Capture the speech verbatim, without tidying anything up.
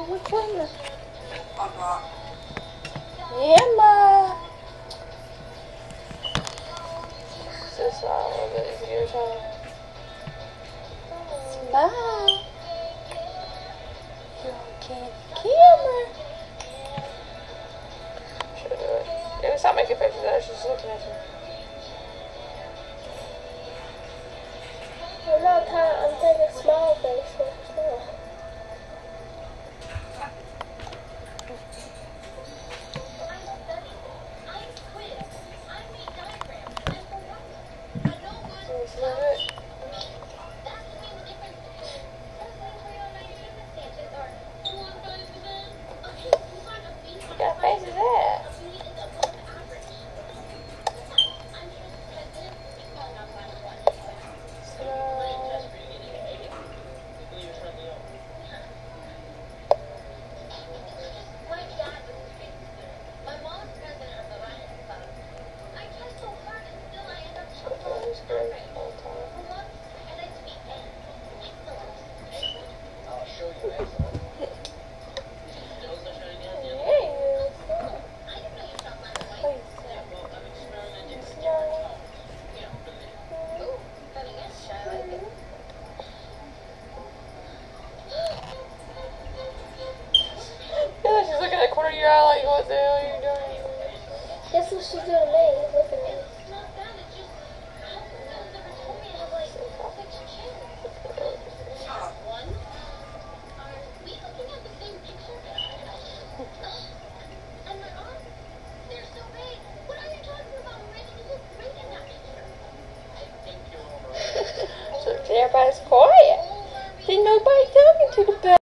which one? Emma! This is not a little bit easier time. Smile. You're okay. Camera. Should I do it? Yeah, stop making faces at her. She's just looking at you. I'm not tired. I'm taking a smile face. Smile. What face is that? She's looking at the corner of your eye like, what the hell are you doing? That's what she's doing to me. Look at me. So everybody's quiet. Then nobody talking to the